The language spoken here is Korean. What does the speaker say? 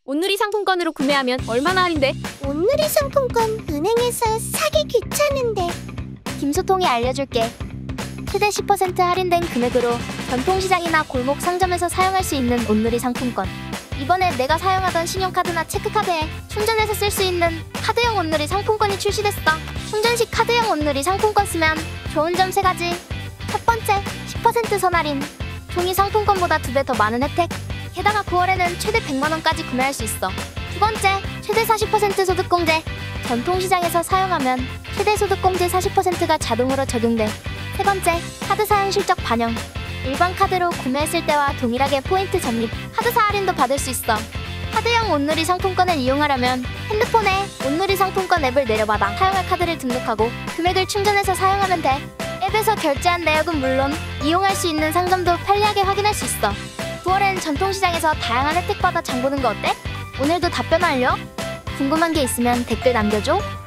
온누리 상품권으로 구매하면 얼마나 할인돼? 온누리 상품권 은행에서 사기 귀찮은데. 김소통이 알려줄게. 최대 10% 할인된 금액으로 전통시장이나 골목 상점에서 사용할 수 있는 온누리 상품권. 이번에 내가 사용하던 신용카드나 체크카드에 충전해서 쓸 수 있는 카드형 온누리 상품권이 출시됐어. 충전 시 카드형 온누리 상품권 쓰면 좋은 점 3가지. 첫 번째, 10% 선할인. 종이 상품권보다 2배 더 많은 혜택. 게다가 9월에는 최대 100만원까지 구매할 수 있어. 두 번째, 최대 40% 소득공제. 전통시장에서 사용하면 최대 소득공제 40%가 자동으로 적용돼. 세 번째, 카드 사용 실적 반영. 일반 카드로 구매했을 때와 동일하게 포인트 적립, 카드사 할인도 받을 수 있어. 카드형 온누리 상품권을 이용하려면 핸드폰에 온누리 상품권 앱을 내려받아 사용할 카드를 등록하고 금액을 충전해서 사용하면 돼. 앱에서 결제한 내역은 물론 이용할 수 있는 상점도 편리하게 확인할 수 있어. 9월엔 전통시장에서 다양한 혜택 받아 장보는 거 어때? 오늘도 답변 완료? 궁금한 게 있으면 댓글 남겨줘.